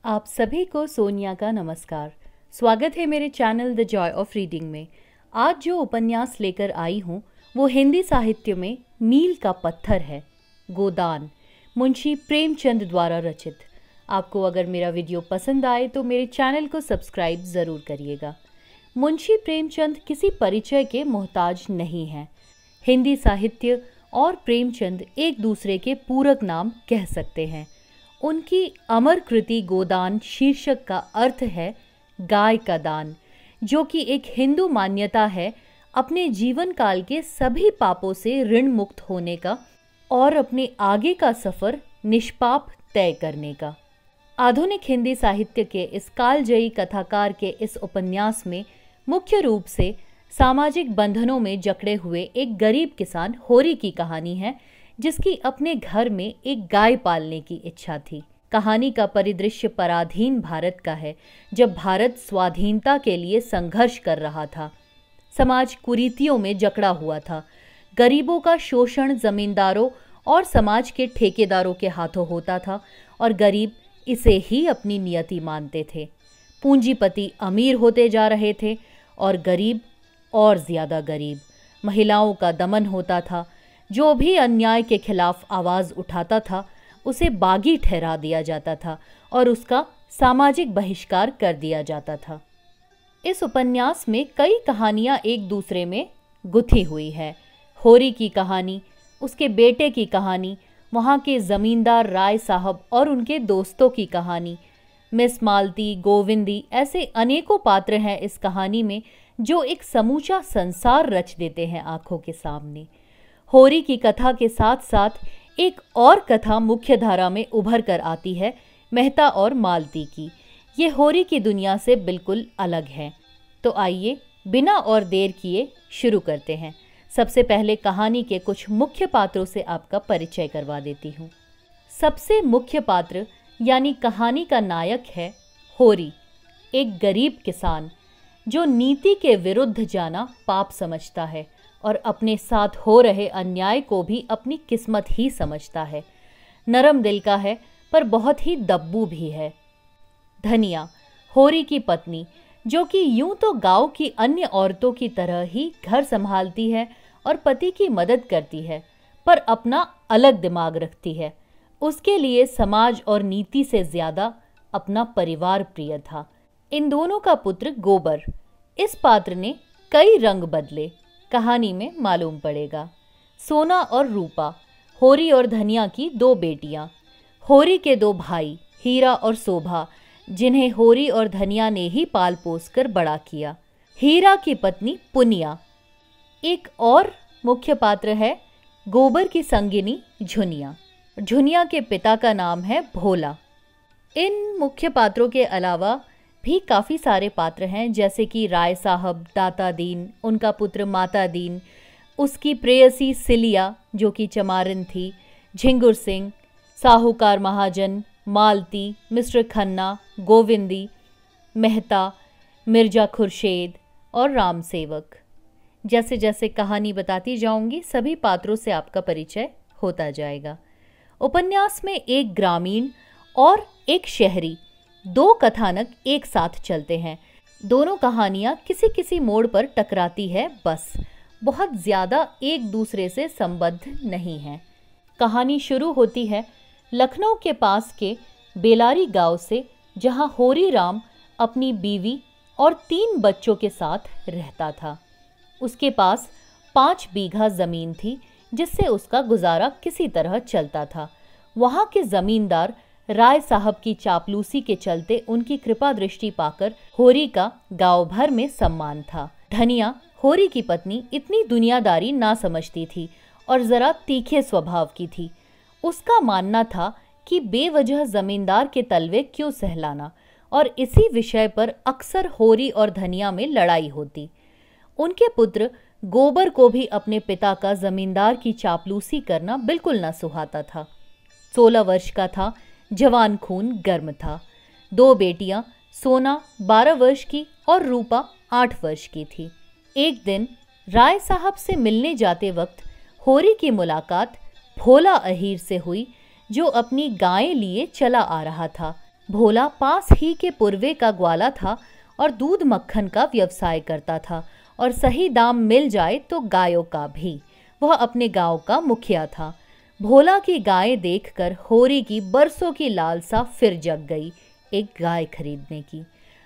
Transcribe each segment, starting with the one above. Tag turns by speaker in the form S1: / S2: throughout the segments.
S1: आप सभी को सोनिया का नमस्कार। स्वागत है मेरे channel the joy of reading में। आज जो उपन्यास लेकर आई हूँ वो हिंदी साहित्य में मील का पत्थर है, गोदान, मुंशी प्रेमचंद द्वारा रचित। आपको अगर मेरा वीडियो पसंद आए तो मेरे चैनल को सब्सक्राइब ज़रूर करिएगा। मुंशी प्रेमचंद किसी परिचय के मोहताज नहीं हैं। हिंदी साहित्य और प्रेमचंद एक दूसरे के पूरक नाम कह सकते हैं। उनकी अमर कृति गोदान शीर्षक का अर्थ है गाय का दान, जो कि एक हिंदू मान्यता है अपने जीवन काल के सभी पापों से ऋण मुक्त होने का और अपने आगे का सफ़र निष्पाप तय करने का। आधुनिक हिंदी साहित्य के इस कालजयी कथाकार के इस उपन्यास में मुख्य रूप से सामाजिक बंधनों में जकड़े हुए एक गरीब किसान होरी की कहानी है, जिसकी अपने घर में एक गाय पालने की इच्छा थी। कहानी का परिदृश्य पराधीन भारत का है, जब भारत स्वाधीनता के लिए संघर्ष कर रहा था। समाज कुरीतियों में जकड़ा हुआ था। गरीबों का शोषण जमींदारों और समाज के ठेकेदारों के हाथों होता था और गरीब इसे ही अपनी नियति मानते थे। पूंजीपति अमीर होते जा रहे थे और गरीब और ज़्यादा गरीब। महिलाओं का दमन होता था। जो भी अन्याय के खिलाफ आवाज़ उठाता था उसे बागी ठहरा दिया जाता था और उसका सामाजिक बहिष्कार कर दिया जाता था। इस उपन्यास में कई कहानियाँ एक दूसरे में गुथी हुई है। होरी की कहानी, उसके बेटे की कहानी, वहाँ के ज़मींदार राय साहब और उनके दोस्तों की कहानी, मिस मालती, गोविंदी, ऐसे अनेकों पात्र हैं इस कहानी में जो एक समूचा संसार रच देते हैं आंखों के सामने। होरी की कथा के साथ साथ एक और कथा मुख्य धारा में उभर कर आती है, मेहता और मालती की। ये होरी की दुनिया से बिल्कुल अलग है। तो आइए बिना और देर किए शुरू करते हैं। सबसे पहले कहानी के कुछ मुख्य पात्रों से आपका परिचय करवा देती हूँ। सबसे मुख्य पात्र यानी कहानी का नायक है होरी, एक गरीब किसान जो नीति के विरुद्ध जाना पाप समझता है और अपने साथ हो रहे अन्याय को भी अपनी किस्मत ही समझता है। नरम दिल का है पर बहुत ही दब्बू भी है। धनिया, होरी की पत्नी, जो कि यूं तो गांव की अन्य औरतों की तरह ही घर संभालती है और पति की मदद करती है, पर अपना अलग दिमाग रखती है। उसके लिए समाज और नीति से ज़्यादा अपना परिवार प्रिय था। इन दोनों का पुत्र गोबर। इस पात्र ने कई रंग बदले, कहानी में मालूम पड़ेगा। सोना और रूपा, होरी और धनिया की दो बेटियां। होरी के दो भाई, हीरा और शोभा, जिन्हें होरी और धनिया ने ही पाल पोस कर बड़ा किया। हीरा की पत्नी पुनिया। एक और मुख्य पात्र है गोबर की संगिनी झुनिया। झुनिया के पिता का नाम है भोला। इन मुख्य पात्रों के अलावा भी काफ़ी सारे पात्र हैं, जैसे कि राय साहब, दाता दीन, उनका पुत्र माता दीन, उसकी प्रेयसी सिलिया जो कि चमारिन थी, झिंगुर सिंह, साहूकार महाजन, मालती, मिस्टर खन्ना, गोविंदी, मेहता, मिर्जा खुर्शेद और राम सेवक। जैसे जैसे कहानी बताती जाऊंगी सभी पात्रों से आपका परिचय होता जाएगा। उपन्यास में एक ग्रामीण और एक शहरी, दो कथानक एक साथ चलते हैं। दोनों कहानियाँ किसी किसी मोड़ पर टकराती है, बस बहुत ज़्यादा एक दूसरे से संबद्ध नहीं है। कहानी शुरू होती है लखनऊ के पास के बेलारी गांव से, जहां होरी राम अपनी बीवी और 3 बच्चों के साथ रहता था। उसके पास 5 बीघा ज़मीन थी जिससे उसका गुजारा किसी तरह चलता था। वहाँ के ज़मींदार राय साहब की चापलूसी के चलते उनकी कृपा दृष्टि पाकर होरी का गांव भर में सम्मान था। धनिया, होरी की पत्नी, इतनी दुनियादारी ना समझती थी और ज़रा तीखे स्वभाव की थी। उसका मानना था कि बेवजह ज़मींदार के तलवे क्यों सहलाना, और इसी विषय पर अक्सर होरी और धनिया में लड़ाई होती। उनके पुत्र गोबर को भी अपने पिता का ज़मींदार की चापलूसी करना बिल्कुल न सुहाता था। 16 वर्ष का था, जवान खून गर्म था। 2 बेटियां, सोना 12 वर्ष की और रूपा 8 वर्ष की थी। एक दिन राय साहब से मिलने जाते वक्त होरी की मुलाकात भोला अहीर से हुई, जो अपनी गायें लिए चला आ रहा था। भोला पास ही के पूर्वे का ग्वाला था और दूध मक्खन का व्यवसाय करता था और सही दाम मिल जाए तो गायों का भी। वह अपने गांव का मुखिया था। भोला की गायें देखकर होरी की बरसों की लालसा फिर जग गई एक गाय खरीदने की।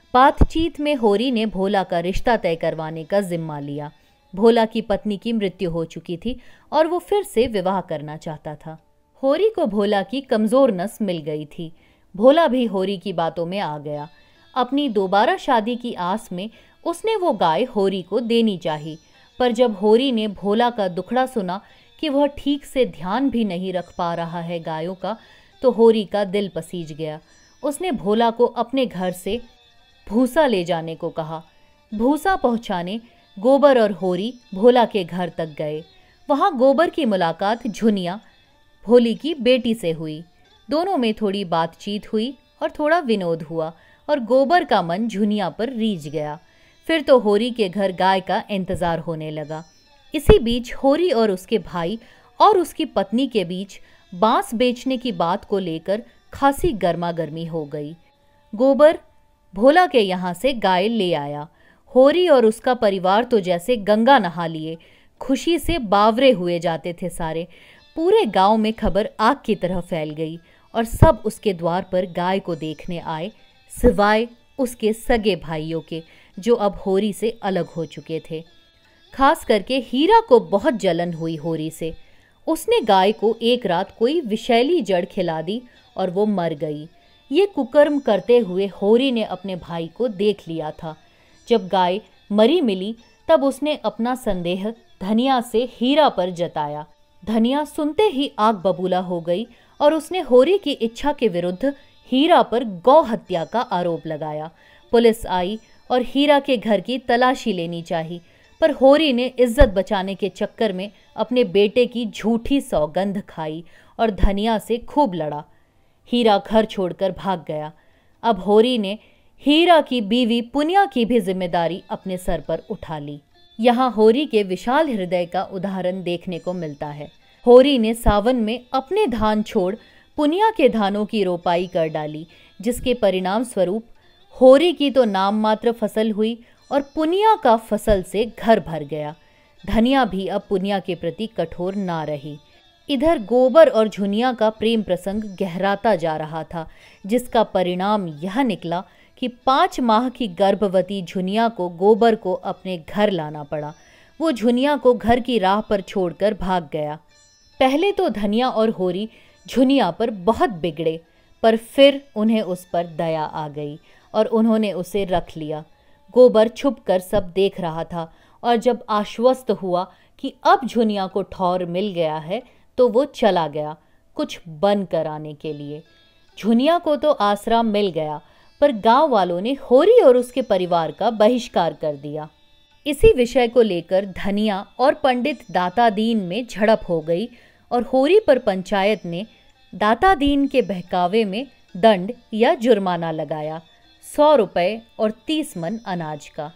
S1: बातचीत में होरी ने भोला का रिश्ता तय करवाने का जिम्मा लिया। भोला की पत्नी की मृत्यु हो चुकी थी और वो फिर से विवाह करना चाहता था। होरी को भोला की कमजोर नस मिल गई थी। भोला भी होरी की बातों में आ गया। अपनी दोबारा शादी की आस में उसने वो गाय होरी को देनी चाही, पर जब होरी ने भोला का दुखड़ा सुना कि वह ठीक से ध्यान भी नहीं रख पा रहा है गायों का, तो होरी का दिल पसीज गया। उसने भोला को अपने घर से भूसा ले जाने को कहा। भूसा पहुंचाने गोबर और होरी भोला के घर तक गए। वहां गोबर की मुलाकात झुनिया, भोली की बेटी से हुई। दोनों में थोड़ी बातचीत हुई और थोड़ा विनोद हुआ और गोबर का मन झुनिया पर रीझ गया। फिर तो होरी के घर गाय का इंतजार होने लगा। इसी बीच होरी और उसके भाई और उसकी पत्नी के बीच बांस बेचने की बात को लेकर खासी गर्मागर्मी हो गई। गोबर भोला के यहाँ से गाय ले आया। होरी और उसका परिवार तो जैसे गंगा नहा लिए, खुशी से बावरे हुए जाते थे सारे। पूरे गांव में खबर आग की तरह फैल गई और सब उसके द्वार पर गाय को देखने आए, सिवाय उसके सगे भाइयों के जो अब होरी से अलग हो चुके थे। खास करके हीरा को बहुत जलन हुई होरी से। उसने गाय को एक रात कोई विषैली जड़ खिला दी और वो मर गई। ये कुकर्म करते हुए होरी ने अपने भाई को देख लिया था। जब गाय मरी मिली तब उसने अपना संदेह धनिया से हीरा पर जताया। धनिया सुनते ही आग बबूला हो गई और उसने होरी की इच्छा के विरुद्ध हीरा पर गौ हत्या का आरोप लगाया। पुलिस आई और हीरा के घर की तलाशी लेनी चाहिए, पर होरी ने इज्जत बचाने के चक्कर में अपने बेटे की झूठी सौगंध खाई और धनिया से खूब लड़ा। हीरा घर छोड़कर भाग गया। अब होरी ने हीरा की बीवी पुनिया की भी जिम्मेदारी अपने सर पर उठा ली। यहाँ होरी के विशाल हृदय का उदाहरण देखने को मिलता है। होरी ने सावन में अपने धान छोड़ पुनिया के धानों की रोपाई कर डाली, जिसके परिणाम स्वरूप होरी की तो नाम मात्र फसल हुई और पुनिया का फसल से घर भर गया। धनिया भी अब पुनिया के प्रति कठोर ना रही। इधर गोबर और झुनिया का प्रेम प्रसंग गहराता जा रहा था, जिसका परिणाम यह निकला कि 5 माह की गर्भवती झुनिया को गोबर को अपने घर लाना पड़ा। वो झुनिया को घर की राह पर छोड़कर भाग गया। पहले तो धनिया और होरी झुनिया पर बहुत बिगड़े, पर फिर उन्हें उस पर दया आ गई और उन्होंने उसे रख लिया। गोबर छुपकर सब देख रहा था और जब आश्वस्त हुआ कि अब झुनिया को ठौर मिल गया है तो वो चला गया कुछ बन कर आने के लिए। झुनिया को तो आसरा मिल गया, पर गांव वालों ने होरी और उसके परिवार का बहिष्कार कर दिया। इसी विषय को लेकर धनिया और पंडित दातादीन में झड़प हो गई और होरी पर पंचायत ने दातादीन के बहकावे में दंड या जुर्माना लगाया, 100 रुपए और 30 मन अनाज का।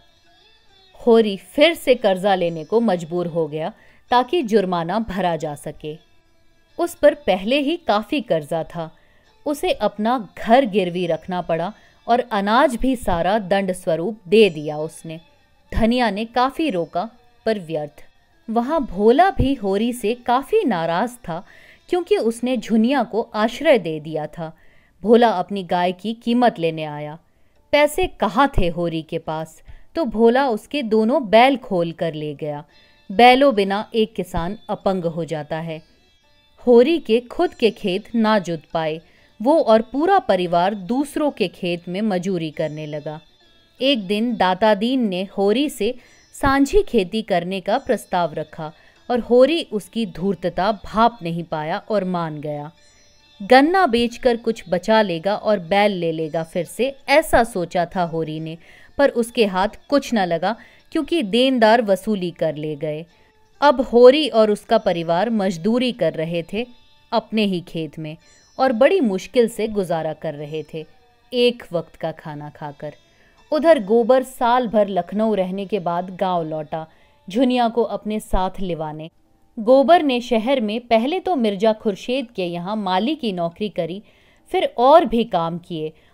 S1: होरी फिर से कर्जा लेने को मजबूर हो गया ताकि जुर्माना भरा जा सके। उस पर पहले ही काफी कर्जा था। उसे अपना घर गिरवी रखना पड़ा और अनाज भी सारा दंड स्वरूप दे दिया उसने। धनिया ने काफी रोका, पर व्यर्थ। वहां भोला भी होरी से काफी नाराज था, क्योंकि उसने झुनिया को आश्रय दे दिया था। भोला अपनी गाय की कीमत लेने आया। पैसे कहाँ थे होरी के पास, तो भोला उसके दोनों बैल खोल कर ले गया। बैलों बिना एक किसान अपंग हो जाता है। होरी के खुद के खेत ना जुत पाए। वो और पूरा परिवार दूसरों के खेत में मजूरी करने लगा। एक दिन दातादीन ने होरी से सांझी खेती करने का प्रस्ताव रखा और होरी उसकी धूर्तता भाप नहीं पाया और मान गया। गन्ना बेचकर कुछ बचा लेगा और बैल ले लेगा फिर से, ऐसा सोचा था होरी ने, पर उसके हाथ कुछ न लगा क्योंकि देनदार वसूली कर ले गए। अब होरी और उसका परिवार मजदूरी कर रहे थे अपने ही खेत में और बड़ी मुश्किल से गुजारा कर रहे थे, एक वक्त का खाना खाकर। उधर गोबर साल भर लखनऊ रहने के बाद गांव लौटा, झुनिया को अपने साथ लिवाने। गोबर ने शहर में पहले तो मिर्जा खुर्शीद के यहाँ माली की नौकरी करी, फिर और भी काम किए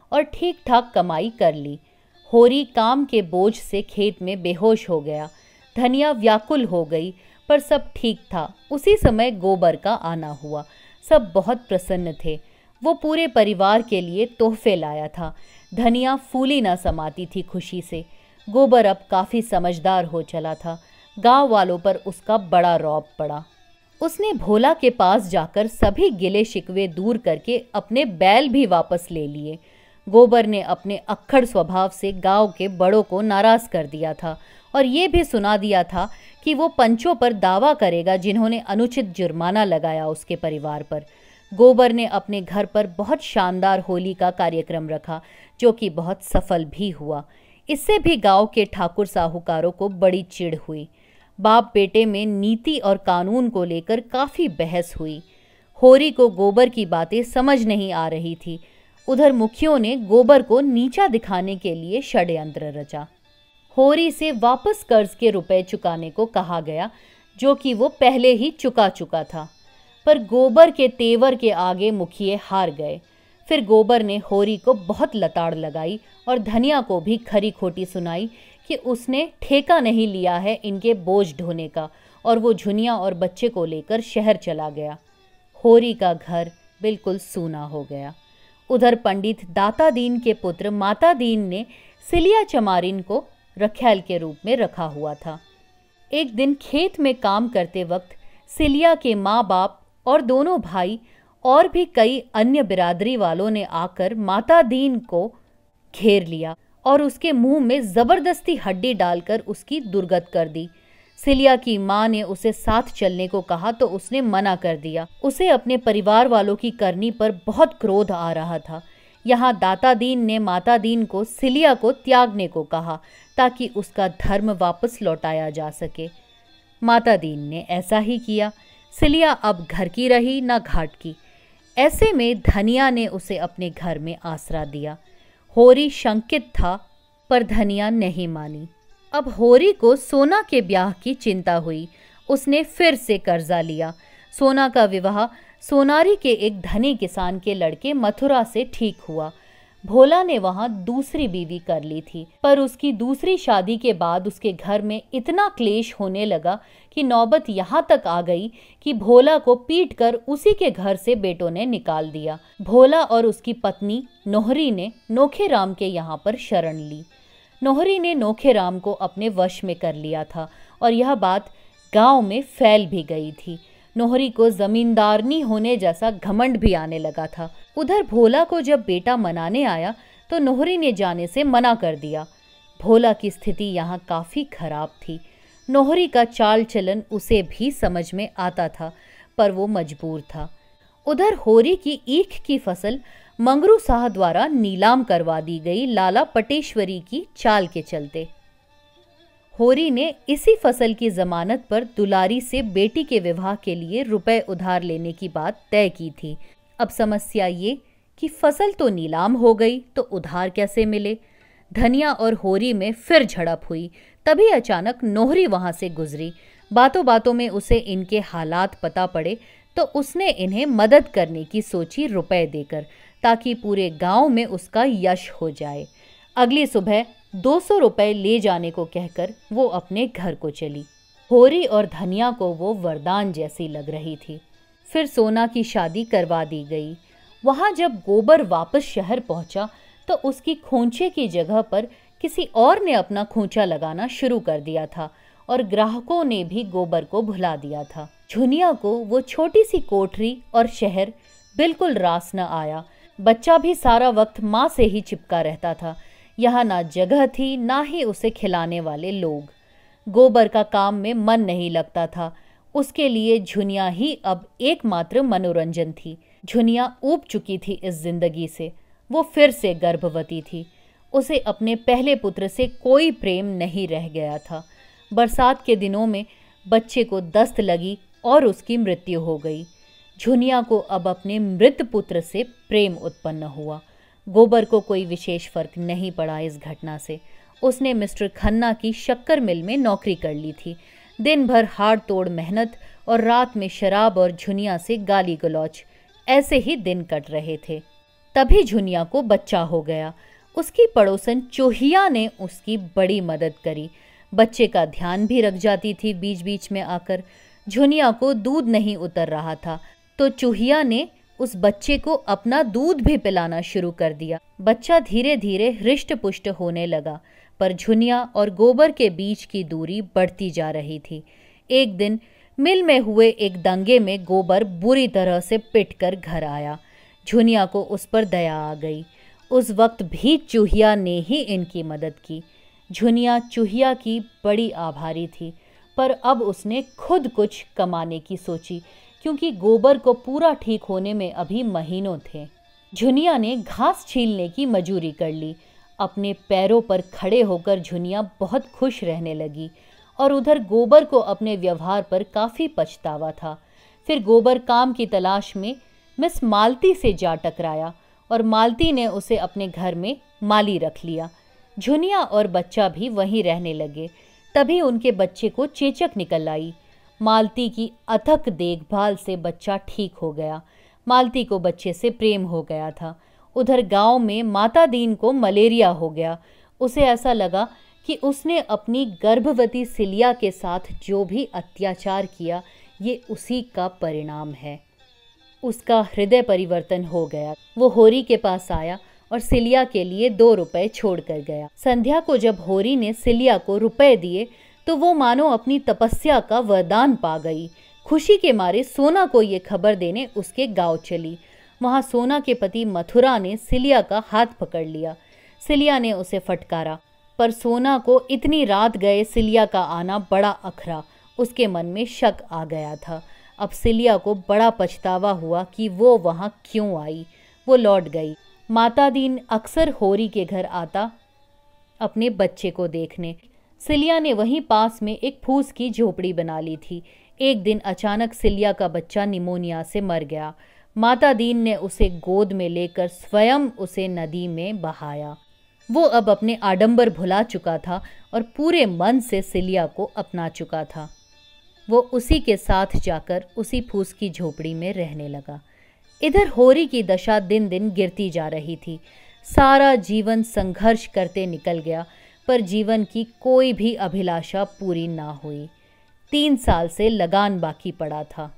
S1: और ठीक ठाक कमाई कर ली। होरी काम के बोझ से खेत में बेहोश हो गया। धनिया व्याकुल हो गई, पर सब ठीक था। उसी समय गोबर का आना हुआ। सब बहुत प्रसन्न थे। वो पूरे परिवार के लिए तोहफे लाया था। धनिया फूली ना समाती थी खुशी से। गोबर अब काफ़ी समझदार हो चला था। गांव वालों पर उसका बड़ा रौब पड़ा। उसने भोला के पास जाकर सभी गिले शिकवे दूर करके अपने बैल भी वापस ले लिए। गोबर ने अपने अक्खड़ स्वभाव से गांव के बड़ों को नाराज कर दिया था और ये भी सुना दिया था कि वो पंचों पर दावा करेगा जिन्होंने अनुचित जुर्माना लगाया उसके परिवार पर। गोबर ने अपने घर पर बहुत शानदार होली का कार्यक्रम रखा, जो कि बहुत सफल भी हुआ। इससे भी गांव के ठाकुर साहूकारों को बड़ी चिढ़ हुई। बाप बेटे में नीति और कानून को लेकर काफ़ी बहस हुई। होरी को गोबर की बातें समझ नहीं आ रही थी। उधर मुखियों ने गोबर को नीचा दिखाने के लिए षड्यंत्र रचा। होरी से वापस कर्ज के रुपए चुकाने को कहा गया, जो कि वो पहले ही चुका चुका था। पर गोबर के तेवर के आगे मुखिए हार गए। फिर गोबर ने होरी को बहुत लताड़ लगाई और धनिया को भी खरी खोटी सुनाई कि उसने ठेका नहीं लिया है इनके बोझ ढोने का, और वो झुनिया और बच्चे को लेकर शहर चला गया। होरी का घर बिल्कुल सूना हो गया। उधर पंडित दाता दीन के पुत्र माता दीन ने सिलिया चमारिन को रखैल के रूप में रखा हुआ था। एक दिन खेत में काम करते वक्त सिलिया के माँ बाप और दोनों भाई और भी कई अन्य बिरादरी वालों ने आकर माता दीन को घेर लिया और उसके मुंह में जबरदस्ती हड्डी डालकर उसकी दुर्गत कर दी। सिलिया की माँ ने उसे साथ चलने को कहा तो उसने मना कर दिया। उसे अपने परिवार वालों की करनी पर बहुत क्रोध आ रहा था। यहाँ दाता दीन ने माता दीन को सिलिया को त्यागने को कहा ताकि उसका धर्म वापस लौटाया जा सके। माता दीन ने ऐसा ही किया। सिलिया अब घर की रही न घाट की। ऐसे में धनिया ने उसे अपने घर में आसरा दिया। होरी शंकित था, पर धनिया नहीं मानी। अब होरी को सोना के ब्याह की चिंता हुई। उसने फिर से कर्जा लिया। सोना का विवाह सोनारी के एक धनी किसान के लड़के मथुरा से ठीक हुआ। भोला ने वहां दूसरी बीवी कर ली थी, पर उसकी दूसरी शादी के बाद उसके घर में इतना क्लेश होने लगा कि नौबत यहाँ तक आ गई कि भोला को पीटकर उसी के घर से बेटों ने निकाल दिया। भोला और उसकी पत्नी नोहरी ने नोखेराम के यहाँ पर शरण ली। नोहरी ने नोखेराम को अपने वश में कर लिया था और यह बात गांव में फैल भी गई थी। नोहरी को जमींदारनी होने जैसा घमंड भी आने लगा था। उधर भोला को जब बेटा मनाने आया तो नोहरी ने जाने से मना कर दिया। भोला की स्थिति यहाँ काफ़ी खराब थी। नोहरी का चाल चलन उसे भी समझ में आता था, पर वो मजबूर था। उधर होरी की ईख की फसल मंगरू शाह द्वारा नीलाम करवा दी गई लाला पटेश्वरी की चाल के चलते। होरी ने इसी फसल की जमानत पर दुलारी से बेटी के विवाह के लिए रुपए उधार लेने की बात तय की थी। अब समस्या ये कि फसल तो नीलाम हो गई तो उधार कैसे मिले। धनिया और होरी में फिर झड़प हुई। तभी अचानक नोहरी वहां से गुजरी। बातों बातों में उसे इनके हालात पता पड़े तो उसने इन्हें मदद करने की सोची रुपए देकर, ताकि पूरे गांव में उसका यश हो जाए। अगली सुबह 200 रुपए ले जाने को कहकर वो अपने घर को चली। होरी और धनिया को वो वरदान जैसी लग रही थी। फिर सोना की शादी करवा दी गई। वहाँ जब गोबर वापस शहर पहुँचा तो उसकी खोंचे की जगह पर किसी और ने अपना खोंचा लगाना शुरू कर दिया था और ग्राहकों ने भी गोबर को भुला दिया था। झुनिया को वो छोटी सी कोठरी और शहर बिल्कुल रास न आया। बच्चा भी सारा वक्त माँ से ही चिपका रहता था। यहाँ ना जगह थी ना ही उसे खिलाने वाले लोग। गोबर का काम में मन नहीं लगता था। उसके लिए झुनिया ही अब एकमात्र मनोरंजन थी। झुनिया ऊब चुकी थी इस जिंदगी से। वो फिर से गर्भवती थी। उसे अपने पहले पुत्र से कोई प्रेम नहीं रह गया था। बरसात के दिनों में बच्चे को दस्त लगी और उसकी मृत्यु हो गई। झुनिया को अब अपने मृत पुत्र से प्रेम उत्पन्न हुआ। गोबर को कोई विशेष फर्क नहीं पड़ा इस घटना से। उसने मिस्टर खन्ना की शक्कर मिल में नौकरी कर ली थी। दिन भर हाड़ तोड़ मेहनत और रात में शराब और झुनिया से गाली गलौच, ऐसे ही दिन कट रहे थे। तभी झुनिया को बच्चा हो गया। उसकी पड़ोसन चूहिया ने उसकी बड़ी मदद करी। बच्चे का ध्यान भी रख जाती थी बीच बीच में आकर। झुनिया को दूध नहीं उतर रहा था तो चूहिया ने उस बच्चे को अपना दूध भी पिलाना शुरू कर दिया। बच्चा धीरे धीरे हृष्ट पुष्ट होने लगा, पर झुनिया और गोबर के बीच की दूरी बढ़ती जा रही थी। एक दिन मिल में हुए एक दंगे में गोबर बुरी तरह से पिटकर घर आया। झुनिया को उस पर दया आ गई। उस वक्त भी चूहिया ने ही इनकी मदद की। झुनिया चूहिया की बड़ी आभारी थी, पर अब उसने खुद कुछ कमाने की सोची, क्योंकि गोबर को पूरा ठीक होने में अभी महीनों थे। झुनिया ने घास छीलने की मजूरी कर ली। अपने पैरों पर खड़े होकर झुनिया बहुत खुश रहने लगी और उधर गोबर को अपने व्यवहार पर काफ़ी पछतावा था। फिर गोबर काम की तलाश में मिस मालती से जा टकराया और मालती ने उसे अपने घर में माली रख लिया। झुनिया और बच्चा भी वहीं रहने लगे। तभी उनके बच्चे को चेचक निकल आई। मालती की अथक देखभाल से बच्चा ठीक हो गया। मालती को बच्चे से प्रेम हो गया था। उधर गांव में माता दीन को मलेरिया हो गया। उसे ऐसा लगा कि उसने अपनी गर्भवती सिलिया के साथ जो भी अत्याचार किया ये उसी का परिणाम है। उसका हृदय परिवर्तन हो गया। वो होरी के पास आया और सिलिया के लिए 2 रुपए छोड़ कर गया। संध्या को जब होरी ने सिलिया को रुपए दिए तो वो मानो अपनी तपस्या का वरदान पा गई। खुशी के मारे सोना को ये खबर देने उसके गांव चली। वहां सोना के पति मथुरा ने सिलिया का हाथ पकड़ लिया। सिलिया ने उसे फटकारा, पर सोना को इतनी रात गए सिलिया का आना बड़ा अखरा। उसके मन में शक आ गया था। अब सिलिया को बड़ा पछतावा हुआ कि वो वहां क्यों आई। वो लौट गई। माता दीन अक्सर होरी के घर आता अपने बच्चे को देखने। सिलिया ने वहीं पास में एक फूस की झोपड़ी बना ली थी। एक दिन अचानक सिलिया का बच्चा निमोनिया से मर गया। माता दीन ने उसे गोद में लेकर स्वयं उसे नदी में बहाया। वो अब अपने आडंबर भुला चुका था और पूरे मन से सिलिया को अपना चुका था। वो उसी के साथ जाकर उसी फूस की झोपड़ी में रहने लगा। इधर होरी की दशा दिन दिन गिरती जा रही थी। सारा जीवन संघर्ष करते निकल गया, पर जीवन की कोई भी अभिलाषा पूरी ना हुई। 3 साल से लगान बाकी पड़ा था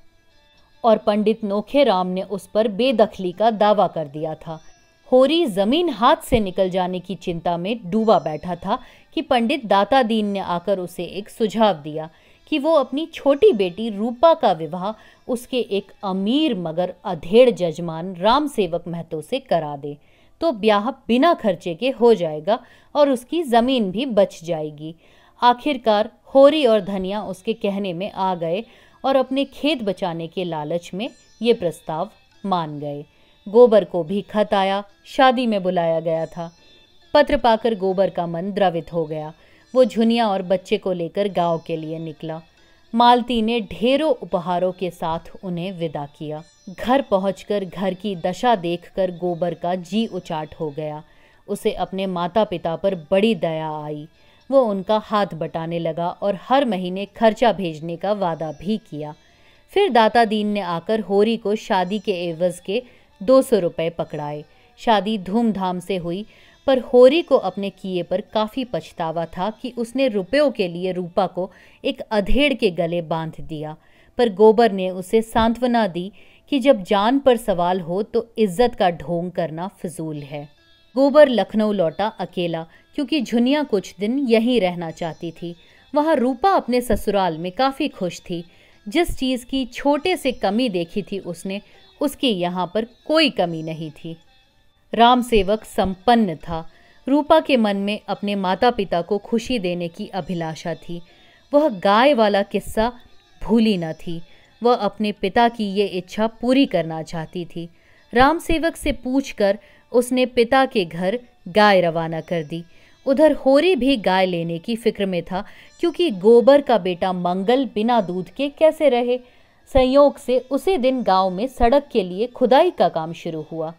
S1: और पंडित नोखेराम ने उस पर बेदखली का दावा कर दिया था। होरी जमीन हाथ से निकल जाने की चिंता में डूबा बैठा था कि पंडित दाता दीन ने आकर उसे एक सुझाव दिया कि वो अपनी छोटी बेटी रूपा का विवाह उसके एक अमीर मगर अधेड़ जजमान राम सेवक महतो से करा दे, तो ब्याह बिना खर्चे के हो जाएगा और उसकी जमीन भी बच जाएगी। आखिरकार होरी और धनिया उसके कहने में आ गए और अपने खेत बचाने के लालच में ये प्रस्ताव मान गए। गोबर को भी खत आया, शादी में बुलाया गया था। पत्र पाकर गोबर का मन द्रवित हो गया। वो झुनिया और बच्चे को लेकर गांव के लिए निकला। मालती ने ढेरों उपहारों के साथ उन्हें विदा किया। घर पहुंचकर घर की दशा देखकर गोबर का जी उचाट हो गया। उसे अपने माता पिता पर बड़ी दया आई। वो उनका हाथ बटाने लगा और हर महीने खर्चा भेजने का वादा भी किया। फिर दाता दीन ने आकर होरी को शादी के एवज के 200 रुपए पकड़ाए। शादी धूमधाम से हुई, पर होरी को अपने किए पर काफ़ी पछतावा था कि उसने रुपयों के लिए रूपा को एक अधेड़ के गले बांध दिया। पर गोबर ने उसे सांत्वना दी कि जब जान पर सवाल हो तो इज्जत का ढोंग करना फिजूल है। गोबर लखनऊ लौटा अकेला, क्योंकि झुनिया कुछ दिन यहीं रहना चाहती थी। वहाँ रूपा अपने ससुराल में काफ़ी खुश थी। जिस चीज़ की छोटे से कमी देखी थी उसने, उसकी यहाँ पर कोई कमी नहीं थी। राम सेवक संपन्न था। रूपा के मन में अपने माता पिता को खुशी देने की अभिलाषा थी। वह गाय वाला किस्सा भूली न थी। वह अपने पिता की ये इच्छा पूरी करना चाहती थी। राम सेवक से पूछकर उसने पिता के घर गाय रवाना कर दी। उधर होरी भी गाय लेने की फिक्र में था, क्योंकि गोबर का बेटा मंगल बिना दूध के कैसे रहे। संयोग से उसी दिन गांव में सड़क के लिए खुदाई का काम शुरू हुआ।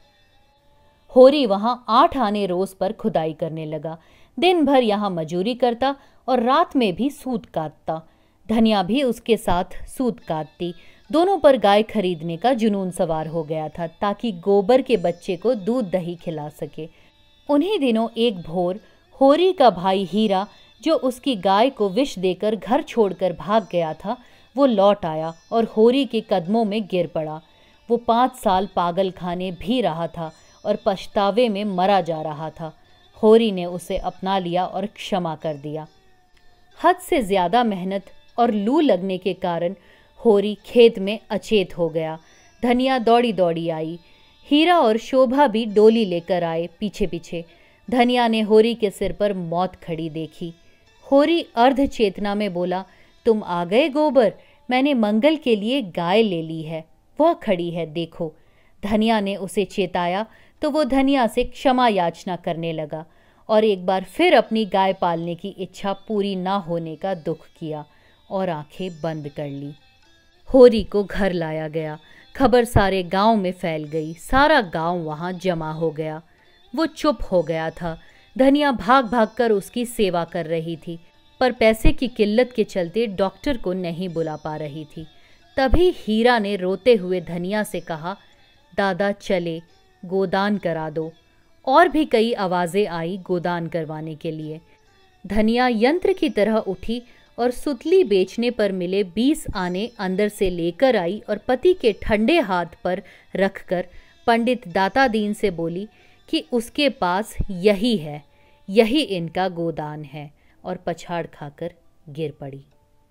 S1: होरी वहां 8 आने रोज पर खुदाई करने लगा। दिन भर यहाँ मजूरी करता और रात में भी सूत काटता। धनिया भी उसके साथ सूत काटती। दोनों पर गाय खरीदने का जुनून सवार हो गया था ताकि गोबर के बच्चे को दूध दही खिला सके। उन्हीं दिनों एक भोर होरी का भाई हीरा, जो उसकी गाय को विष देकर घर छोड़कर भाग गया था, वो लौट आया और होरी के कदमों में गिर पड़ा। वो 5 साल पागल खाने भी रहा था और पछतावे में मरा जा रहा था। होरी ने उसे अपना लिया और क्षमा कर दिया। हद से ज्यादा मेहनत और लू लगने के कारण होरी खेत में अचेत हो गया। धनिया दौड़ी दौड़ी आई। हीरा और शोभा भी डोली लेकर आए पीछे पीछे। धनिया ने होरी के सिर पर मौत खड़ी देखी। होरी अर्ध चेतना में बोला, तुम आ गए गोबर, मैंने मंगल के लिए गाय ले ली है, वह खड़ी है देखो। धनिया ने उसे चेताया तो वो धनिया से क्षमा याचना करने लगा और एक बार फिर अपनी गाय पालने की इच्छा पूरी ना होने का दुख किया और आंखें बंद कर ली। होरी को घर लाया गया। खबर सारे गांव में फैल गई। सारा गांव वहां जमा हो गया। वो चुप हो गया था। धनिया भाग भाग कर उसकी सेवा कर रही थी, पर पैसे की किल्लत के चलते डॉक्टर को नहीं बुला पा रही थी। तभी हीरा ने रोते हुए धनिया से कहा, दादा चले, गोदान करा दो। और भी कई आवाजें आई गोदान करवाने के लिए। धनिया यंत्र की तरह उठी और सुतली बेचने पर मिले 20 आने अंदर से लेकर आई और पति के ठंडे हाथ पर रखकर पंडित दाता दीन से बोली कि उसके पास यही है, यही इनका गोदान है, और पछाड़ खाकर गिर पड़ी।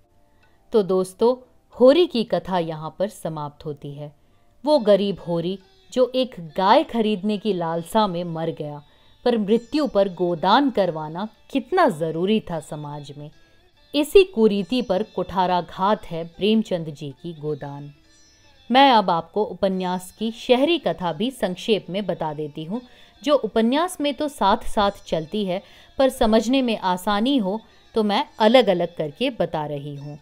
S1: तो दोस्तों, होरी की कथा यहाँ पर समाप्त होती है। वो गरीब होरी जो एक गाय खरीदने की लालसा में मर गया, पर मृत्यु पर गोदान करवाना कितना जरूरी था समाज में। इसी कुरीति पर कुठाराघात है प्रेमचंद जी की गोदान। मैं अब आपको उपन्यास की शहरी कथा भी संक्षेप में बता देती हूँ, जो उपन्यास में तो साथ साथ चलती है, पर समझने में आसानी हो तो मैं अलग अलग करके बता रही हूँ।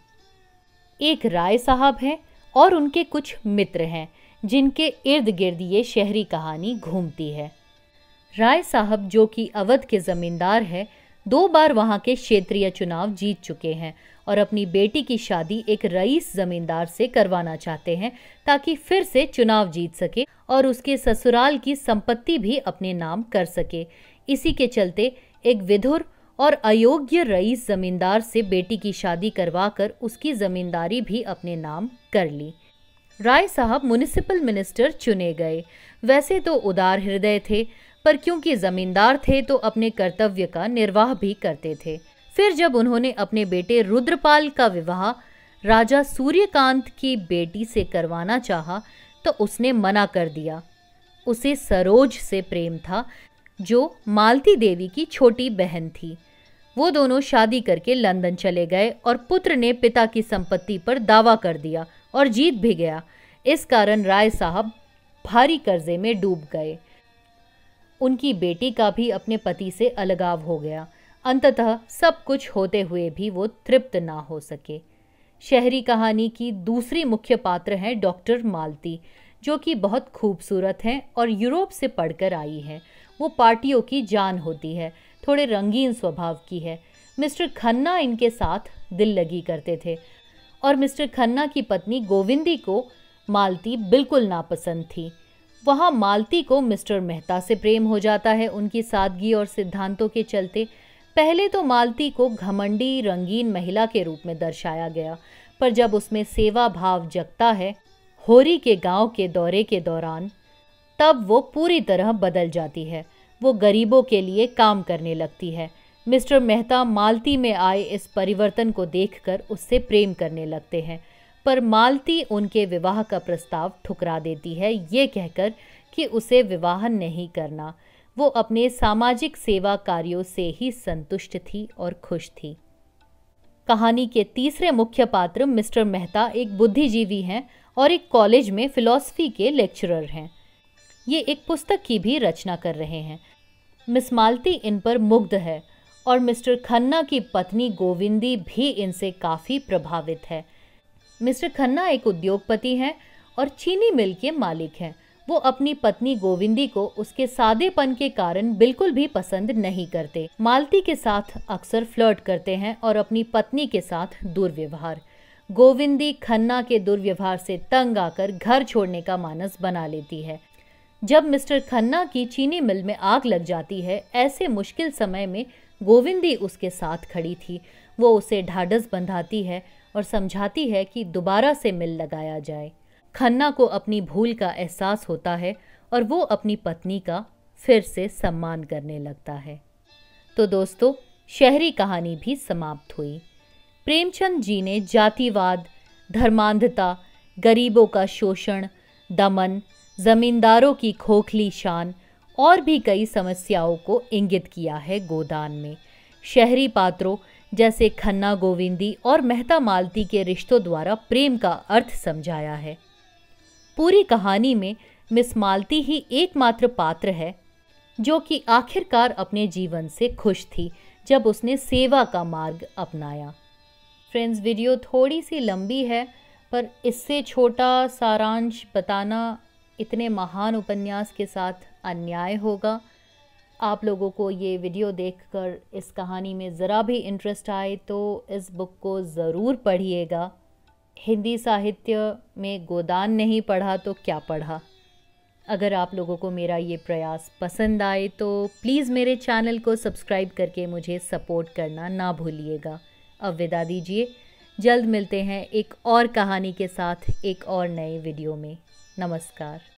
S1: एक राय साहब हैं और उनके कुछ मित्र हैं जिनके इर्द गिर्द ये शहरी कहानी घूमती है। राय साहब, जो कि अवध के जमींदार है, 2 बार वहां के क्षेत्रीय चुनाव जीत चुके हैं और अपनी बेटी की शादी एक रईस जमींदार से करवाना चाहते हैं ताकि फिर से चुनाव जीत सके और उसके ससुराल की संपत्ति भी अपने नाम कर सके। इसी के चलते एक विधुर और अयोग्य रईस जमींदार से बेटी की शादी करवाकर उसकी जमींदारी भी अपने नाम कर ली। राय साहब म्युनिसिपल मिनिस्टर चुने गए। वैसे तो उदार हृदय थे, पर क्योंकि जमींदार थे तो अपने कर्तव्य का निर्वाह भी करते थे। फिर जब उन्होंने अपने बेटे रुद्रपाल का विवाह राजा सूर्यकांत की बेटी से करवाना चाहा तो उसने मना कर दिया। उसे सरोज से प्रेम था, जो मालती देवी की छोटी बहन थी। वो दोनों शादी करके लंदन चले गए और पुत्र ने पिता की संपत्ति पर दावा कर दिया और जीत भी गया। इस कारण राय साहब भारी कर्जे में डूब गए। उनकी बेटी का भी अपने पति से अलगाव हो गया। अंततः सब कुछ होते हुए भी वो तृप्त ना हो सके। शहरी कहानी की दूसरी मुख्य पात्र हैं डॉक्टर मालती, जो कि बहुत खूबसूरत हैं और यूरोप से पढ़कर आई हैं। वो पार्टियों की जान होती है, थोड़े रंगीन स्वभाव की है। मिस्टर खन्ना इनके साथ दिल लगी करते थे और मिस्टर खन्ना की पत्नी गोविंदी को मालती बिल्कुल नापसंद थी। वहाँ मालती को मिस्टर मेहता से प्रेम हो जाता है उनकी सादगी और सिद्धांतों के चलते। पहले तो मालती को घमंडी रंगीन महिला के रूप में दर्शाया गया, पर जब उसमें सेवा भाव जगता है होरी के गांव के दौरे के दौरान, तब वो पूरी तरह बदल जाती है। वो गरीबों के लिए काम करने लगती है। मिस्टर मेहता मालती में आए इस परिवर्तन को देखकर उससे प्रेम करने लगते हैं, पर मालती उनके विवाह का प्रस्ताव ठुकरा देती है, ये कहकर कि उसे विवाह नहीं करना। वो अपने सामाजिक सेवा कार्यों से ही संतुष्ट थी और खुश थी। कहानी के तीसरे मुख्य पात्र मिस्टर मेहता एक बुद्धिजीवी हैं और एक कॉलेज में फिलॉसफी के लेक्चरर हैं। ये एक पुस्तक की भी रचना कर रहे हैं। मिस मालती इन पर मुग्ध है और मिस्टर खन्ना की पत्नी गोविंदी भी इनसे काफ़ी प्रभावित है। मिस्टर खन्ना एक उद्योगपति हैं और चीनी मिल के मालिक हैं। वो अपनी पत्नी गोविंदी को उसके सादेपन के कारण बिल्कुल भी पसंद नहीं करते। मालती के साथ अक्सर फ्लर्ट करते हैं और अपनी पत्नी के साथ दुर्व्यवहार। गोविंदी खन्ना के दुर्व्यवहार से तंग आकर घर छोड़ने का मानस बना लेती है। जब मिस्टर खन्ना की चीनी मिल में आग लग जाती है, ऐसे मुश्किल समय में गोविंदी उसके साथ खड़ी थी। वो उसे ढाढ़स बंधाती है और समझाती है कि दोबारा से मिल लगाया जाए। खन्ना को अपनी भूल का एहसास होता है और वो अपनी पत्नी का फिर से सम्मान करने लगता है। तो दोस्तों, शहरी कहानी भी समाप्त हुई। प्रेमचंद जी ने जातिवाद, धर्मांधता, गरीबों का शोषण, दमन, जमींदारों की खोखली शान और भी कई समस्याओं को इंगित किया है गोदान में। शहरी पात्रों जैसे खन्ना गोविंदी और मेहता मालती के रिश्तों द्वारा प्रेम का अर्थ समझाया है। पूरी कहानी में मिस मालती ही एकमात्र पात्र है जो कि आखिरकार अपने जीवन से खुश थी जब उसने सेवा का मार्ग अपनाया। फ्रेंड्स, वीडियो थोड़ी सी लंबी है, पर इससे छोटा सारांश बताना इतने महान उपन्यास के साथ अन्याय होगा। आप लोगों को ये वीडियो देखकर इस कहानी में ज़रा भी इंटरेस्ट आए तो इस बुक को ज़रूर पढ़िएगा। हिंदी साहित्य में गोदान नहीं पढ़ा तो क्या पढ़ा। अगर आप लोगों को मेरा ये प्रयास पसंद आए तो प्लीज़ मेरे चैनल को सब्सक्राइब करके मुझे सपोर्ट करना ना भूलिएगा। अब विदा दीजिए, जल्द मिलते हैं एक और कहानी के साथ एक और नए वीडियो में। नमस्कार।